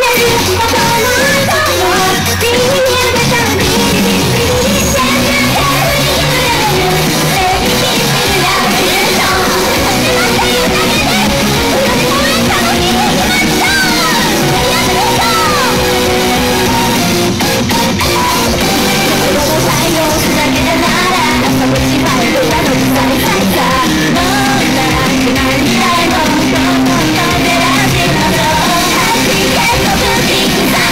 Thank you.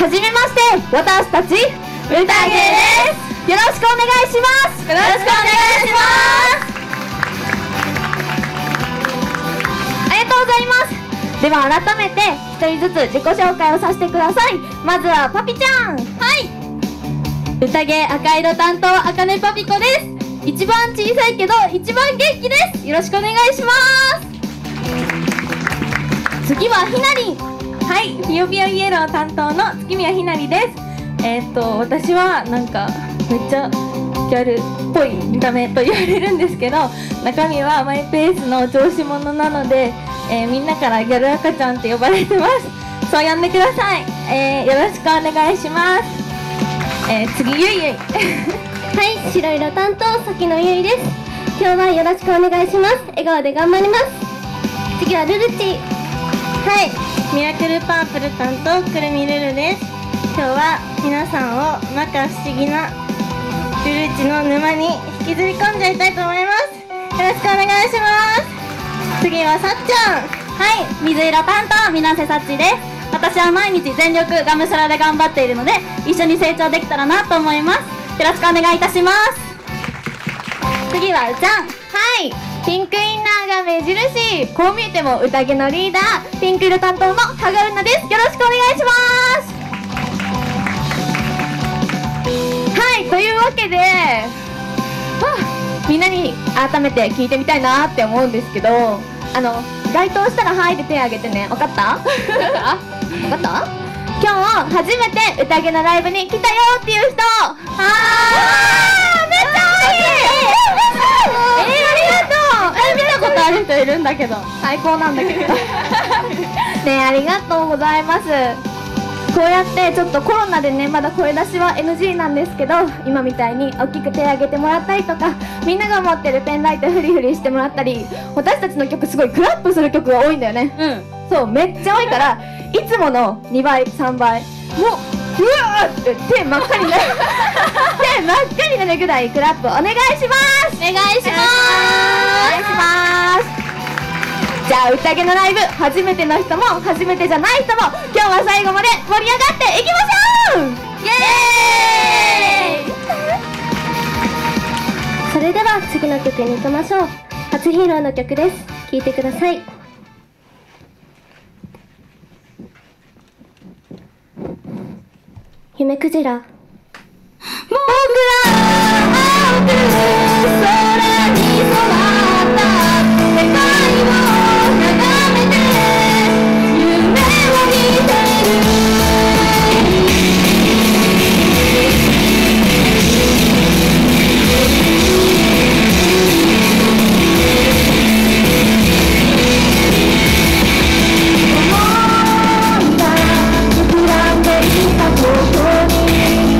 はじめまして、私たちうたげです。よろしくお願いします。よろしくお願いします。ありがとうございます。では改めて一人ずつ自己紹介をさせてください。まずはパピちゃん。はい、 宴赤色担当あかねパピコです。一番小さいけど一番元気です。よろしくお願いします。次はひなりん。はい、ぴよぴよイエロー担当の月宮ひなりです。私はなんかめっちゃギャルっぽい見た目と言われるんですけど、中身はマイペースの調子者なので、みんなからギャル赤ちゃんって呼ばれてます。そう呼んでください。よろしくお願いします。次ゆいゆいはい、白色担当崎野ゆいです。今日はよろしくお願いします。笑顔で頑張ります。次はルルチ。 はい、ミラクルパープル担当くるみルルです。今日は皆さんを摩訶不思議なルルチの沼に引きずり込んじゃいたいと思います。よろしくお願いします。次はさっちゃん。 はい、水色担当水瀬さっちです。私は毎日全力がむしゃらで頑張っているので、一緒に成長できたらなと思います。よろしくお願いいたします。次はうちゃん。はい、ピンクインナーが目印、こう見えても宴のリーダー、ピンク色担当のはがうなです。よろしくお願いします。はい、というわけで、みんなに改めて聞いてみたいなって思うんですけど、該当したら「はい」で手挙げてね。分かった？分かった？今日初めて宴のライブに来たよっていう人。めっちゃ多い。ありがとう。見たことある人いるんだけど、最高なんだけどね、ありがとうございます。こうやってちょっとコロナでね、まだ声出しは NG なんですけど、今みたいに大きく手を挙げてもらったりとか、みんなが持ってるペンライトフリフリしてもらったり、私たちの曲すごいクラップする曲が多いんだよね。そう、めっちゃ多いから、いつもの2倍3倍もううわーって手真っ赤になる手真っ赤になるぐらいクラップお願いします。お願いします。お願いします。じゃあ宴のライブ初めての人も初めてじゃない人も、今日は最後まで盛り上がっていきましょう。イエーイそれでは次の曲に行きましょう。初披露の曲です。聴いてください。夢クジラ。 僕ら青く空に染まった世界を眺めて夢を見てる。思いが膨らんでいたここに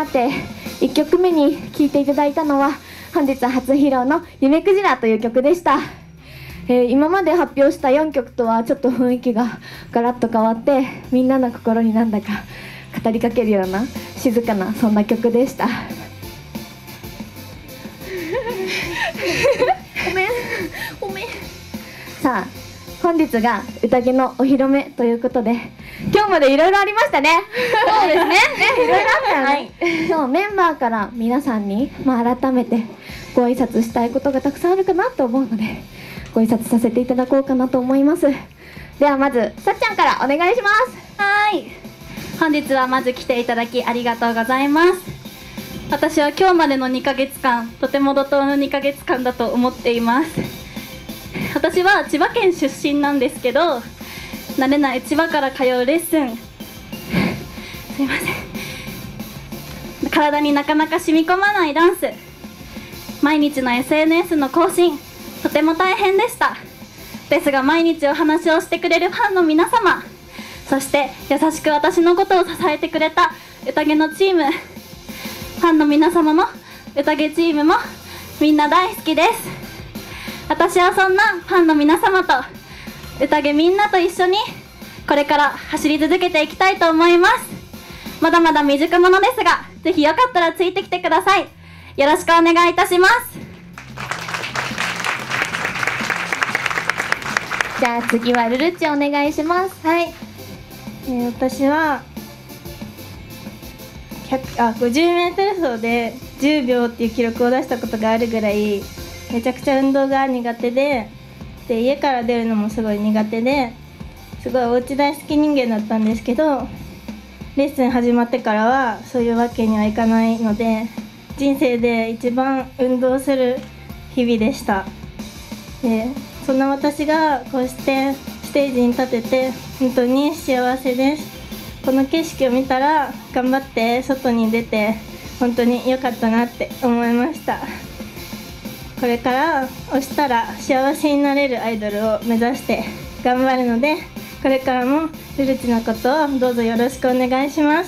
って1曲目に聴いていただいたのは本日初披露の「夢クジラ」という曲でした。今まで発表した4曲とはちょっと雰囲気がガラッと変わって、みんなの心になんだか語りかけるような静かなそんな曲でした。ごめん。さあ、本日が宴のお披露目ということで、今日までいろいろありましたね。そうですね。いろいろあったよね。今日メンバーから皆さんに、改めてご挨拶したいことがたくさんあるかなと思うので、ご挨拶させていただこうかなと思います。ではまずさっちゃんからお願いします。 はい、本日はまず来ていただきありがとうございます。私は今日までの2ヶ月間、とても怒涛の2ヶ月間だと思っています。私は千葉県出身なんですけど、慣れない千葉から通うレッスン、すいません、体になかなか染み込まないダンス、毎日の SNS の更新、とても大変でした。ですが毎日お話をしてくれるファンの皆様、そして優しく私のことを支えてくれた宴のチーム、ファンの皆様も宴チームもみんな大好きです。私はそんなファンの皆様と宴みんなと一緒にこれから走り続けていきたいと思います。まだまだ未熟者ですが、ぜひよかったらついてきてください。よろしくお願いいたします。 じゃあ次はルルッチお願いします。 はい、私は50m 走で10秒っていう記録を出したことがあるぐらいめちゃくちゃ運動が苦手で、家から出るのもすごい苦手で、すごいお家大好き人間だったんですけど、レッスン始まってからはそういうわけにはいかないので、人生で一番運動する日々でした。でそんな私がこうしてステージに立てて本当に幸せです。この景色を見たら頑張って外に出て本当に良かったなって思いました。これから押したら幸せになれるアイドルを目指して頑張るので、これからもルルチのことをどうぞよろしくお願いします。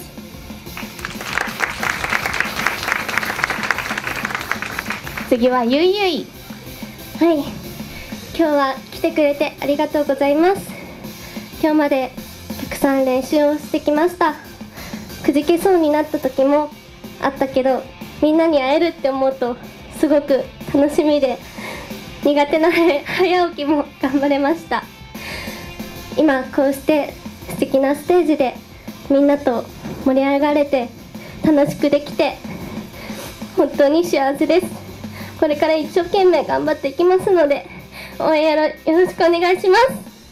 次はゆいゆい。 はい、今日は来てくれてありがとうございます。今日までたくさん練習をしてきました。くじけそうになった時もあったけど、みんなに会えるって思うとすごく楽しみで、苦手な早起きも頑張れました。今こうして素敵なステージでみんなと盛り上がれて楽しくできて本当に幸せです。これから一生懸命頑張っていきますので、応援よろしくお願いします。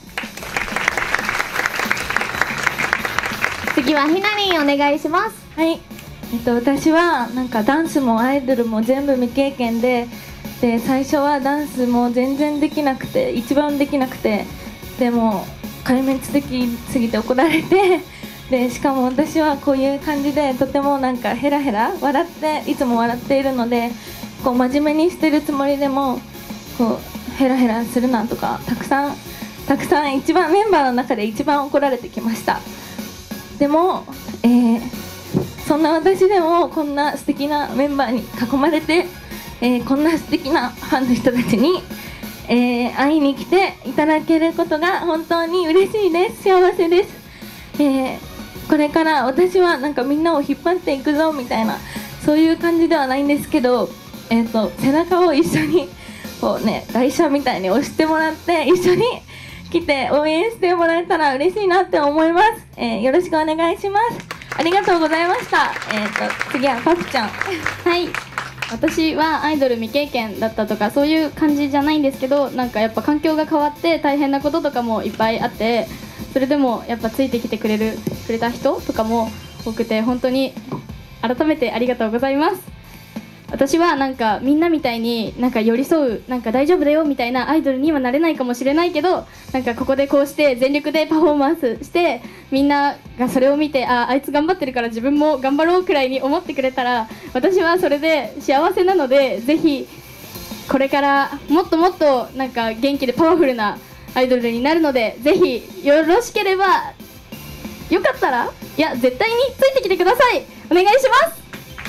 次はひなりんお願いします。 はい、私はなんかダンスもアイドルも全部未経験で、最初はダンスも全然できなくて、一番できなくて、でも壊滅的すぎて怒られて、でしかも私はこういう感じでとてもなんかヘラヘラ笑っていつも笑っているので、こう真面目にしてるつもりでもこうヘラヘラするなとかたくさん一番メンバーの中で一番怒られてきました。でも、そんな私でもこんな素敵なメンバーに囲まれて、こんな素敵なファンの人たちに、会いに来ていただけることが本当に嬉しいです。幸せです。これから私はなんかみんなを引っ張っていくぞみたいなそういう感じではないんですけど、背中を一緒にこうね台車みたいに押してもらって一緒に来て応援してもらえたら嬉しいなって思います。よろしくお願いします。ありがとうございました。次はパピちゃん。 はい、私はアイドル未経験だったとかそういう感じじゃないんですけど、なんかやっぱ環境が変わって大変なこととかもいっぱいあって、それでもやっぱついてきてくれた人とかも多くて、本当に改めてありがとうございます。私はなんかみんなみたいになんか寄り添う、なんか大丈夫だよみたいなアイドルにはなれないかもしれないけど、なんかここでこうして全力でパフォーマンスしてみんながそれを見て、あいつ頑張ってるから自分も頑張ろうくらいに思ってくれたら私はそれで幸せなので、ぜひこれからもっともっとなんか元気でパワフルなアイドルになるので、ぜひよろしければよかったら、いや絶対についてきてください。お願いします。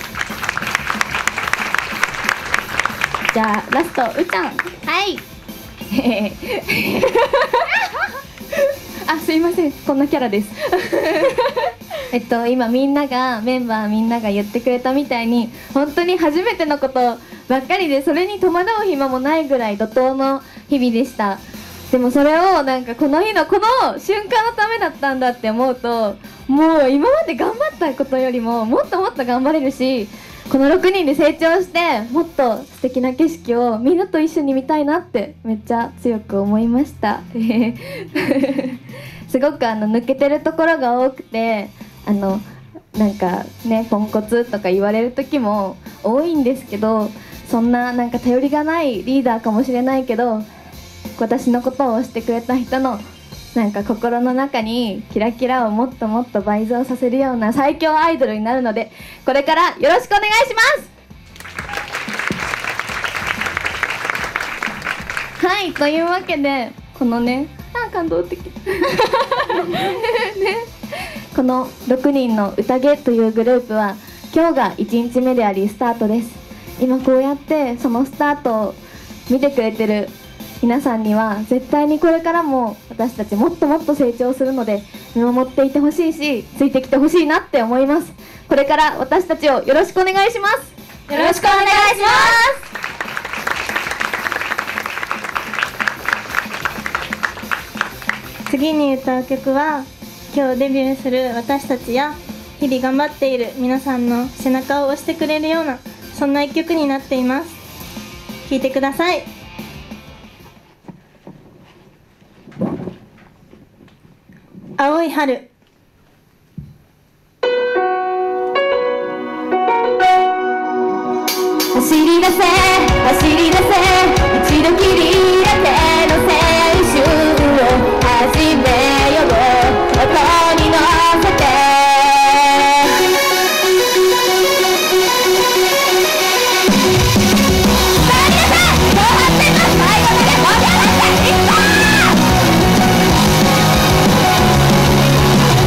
じゃあラストうちゃん。 はい。 あ、すいません、こんなキャラです。今メンバーみんなが言ってくれたみたいに本当に初めてのことばっかりで、それに戸惑う暇もないぐらい怒涛の日々でした。でもそれをなんかこの日のこの瞬間のためだったんだって思うと、もう今まで頑張ったことよりももっともっと頑張れるし、この6人で成長してもっと素敵な景色をみんなと一緒に見たいなってめっちゃ強く思いました。すごく抜けてるところが多くて、なんかねポンコツとか言われる時も多いんですけど、そんななんか頼りがないリーダーかもしれないけど、私のことを推してくれた人のなんか心の中にキラキラをもっともっと倍増させるような最強アイドルになるので、これからよろしくお願いします。はい、というわけでこのね、感動的ね、この6人の宴というグループは今日が1日目でありスタートです。今こうやってそのスタートを見てくれてる皆さんには絶対にこれからも私たちもっともっと成長するので見守っていてほしいし、ついてきてほしいなって思います。これから私たちをよろしくお願いします。 よろしくお願いします。 次に歌う曲は今日デビューする私たちや日々頑張っている皆さんの背中を押してくれるような、そんな一曲になっています。聴いてください。青い春。 走り出せ走り出せ、一度きりだけの青春を始めよう、音に乗せて「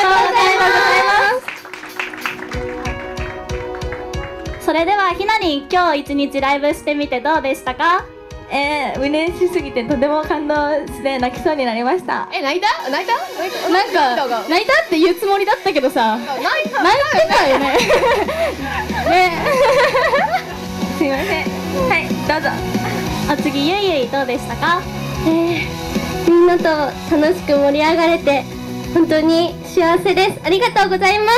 それではひなに今日一日ライブしてみてどうでしたか？ 嬉しすぎてとても感動して泣きそうになりました。 泣いたなんか泣いたって言うつもりだったけどさ、泣いてたよね。ね。 すいません。はい、どうぞ。 次ゆいゆいどうでしたか？ みんなと楽しく盛り上がれて本当に幸せです。ありがとうございます。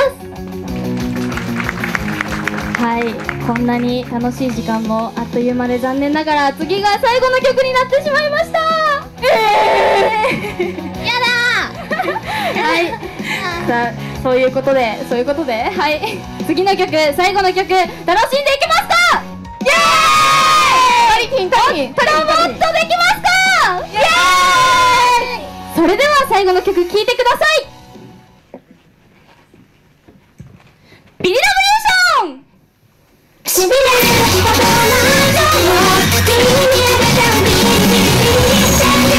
はい、こんなに楽しい時間もあっという間で残念ながら次が最後の曲になってしまいました。やだはい、さあそういうことではい、次の曲、最後の曲楽しんでいきますか？イエーイ。もっとできますか？イエーイ。それでは最後の曲聴いてください。ビリラブリューション。しびれることないと思う。君に見えるたびにビリビリしてるビリビリ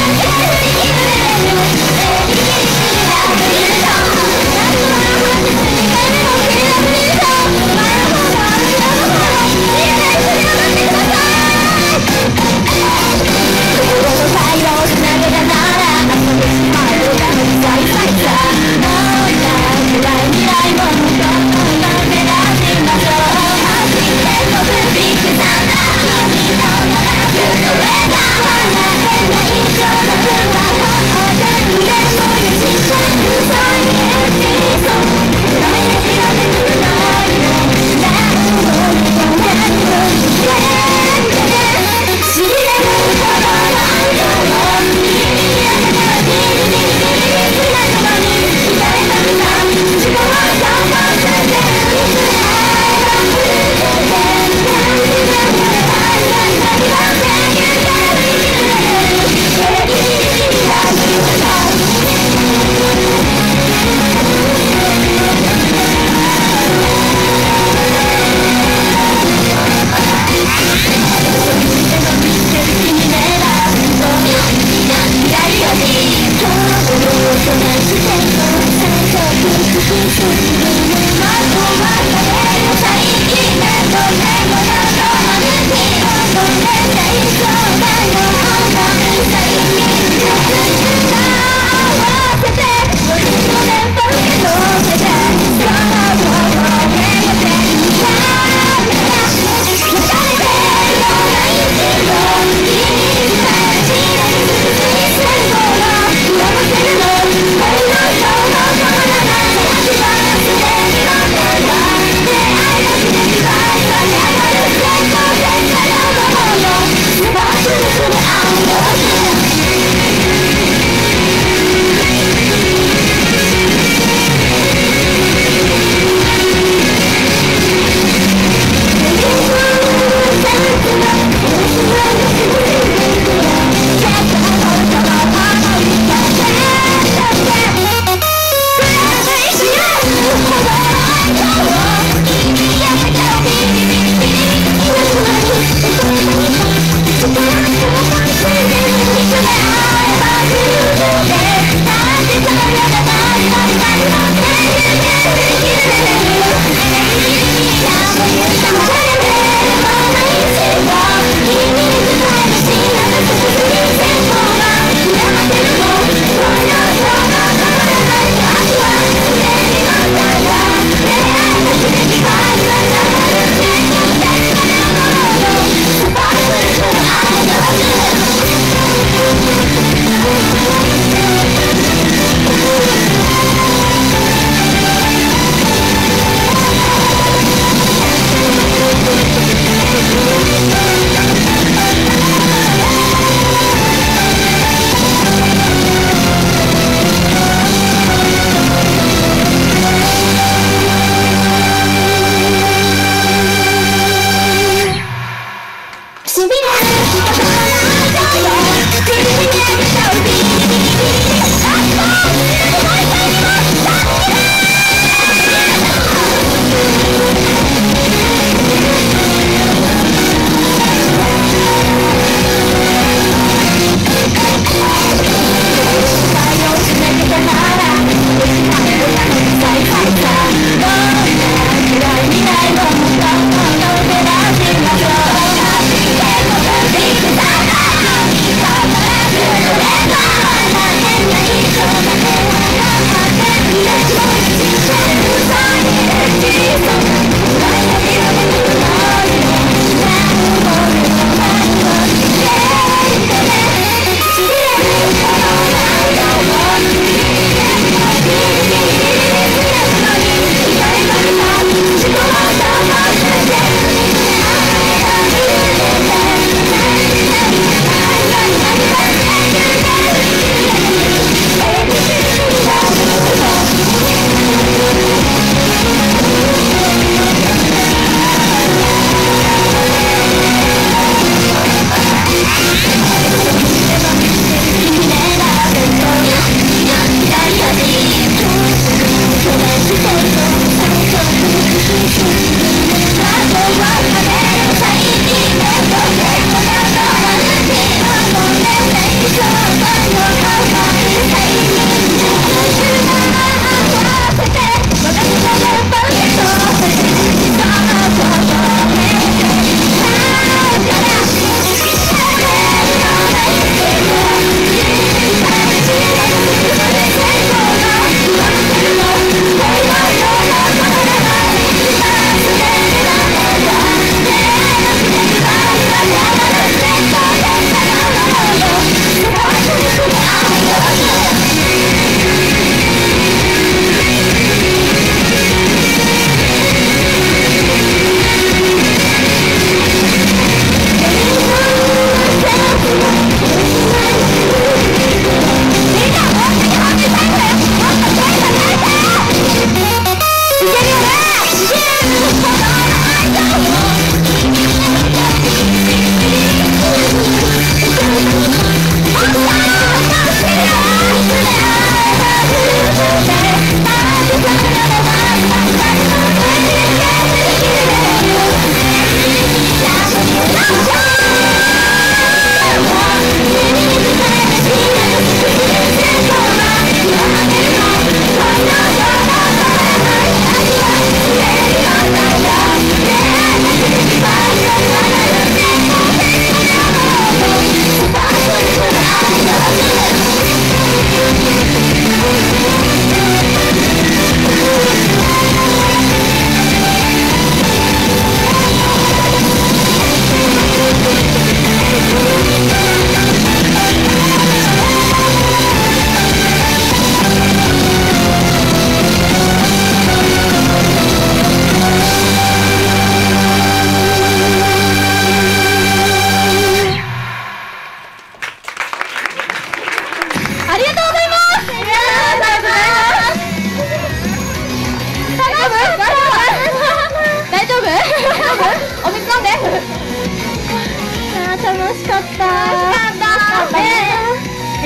ラブリューション。何もなくてすり替えるビリラブリューション。前の方の後ろの方の見えない振り上がってください。心の回路をつなげたなら遊んでしまえるだろう。サイサイサーなんだ暗い未来も向こうの目指しましょう。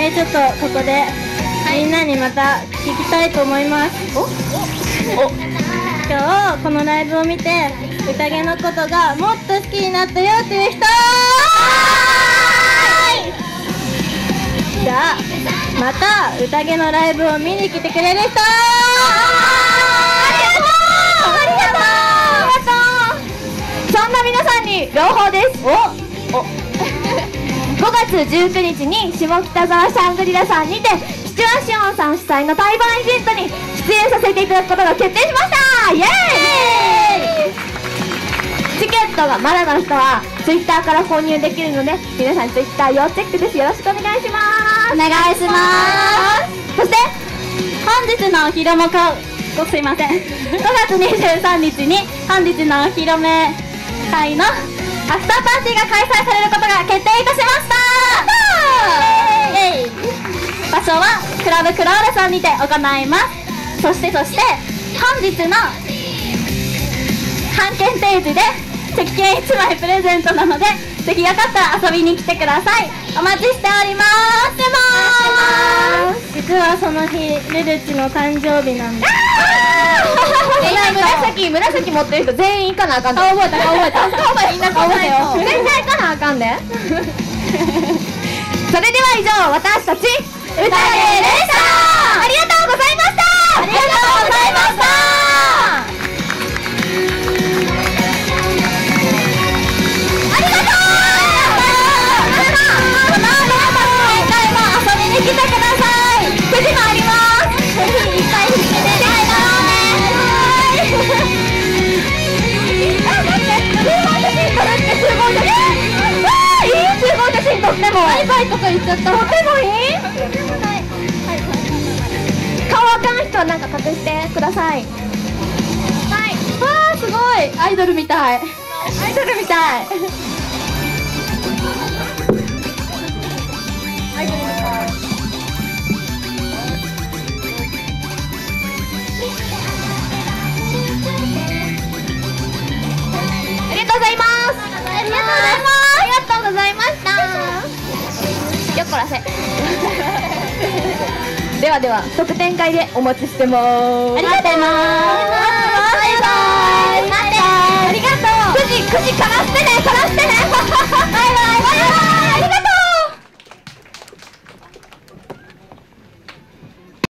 ちょっとここでみんなにまた聞きたいと思います。今日このライブを見て宴のことがもっと好きになったよっていう人、じゃあまた宴のライブを見に来てくれる人、 ありがとう。そんな皆さんに朗報です。5月19日に下北沢シャングリラさんにてシチュアシオンさん主催の対バンイベントに出演させていただくことが決定しました。イエーイ。チケットがまだの人は Twitter から購入できるので、皆さん Twitter 要チェックです。よろしくお願いします。 お願いします。 そして本日のお披露目すいません5月23日に本日のお披露目会のアフターパーティーが開催されることが決定いたしました。場所はクラブクロールさんにて行います。そして本日の半券ページで席券1枚プレゼントなので、ぜひよかったら遊びに来てください。お待ちしております。 実はその日ルルチの誕生日なんです。 紫持ってる人全員行かなあかんで。顔覚えたみんな顔覚えたよ。絶対行かなあかんで。それでは以上、私たち歌でした。ありがとうございました。ありがとうございました。ありがとう。遊びに来てください。9時もあります。ぜひいっぱい来てね。とってもバイバイとか言っちゃった。とってもいい。顔わかん人はなんか隠してください。はい。わーすごいアイドルみたい。アイドルみたい。アイドルみたい。ありがとうございます。ありがとうございます。ありがとうございました。よっこらせ。では特典会でお待ちしてます。ありがとうね。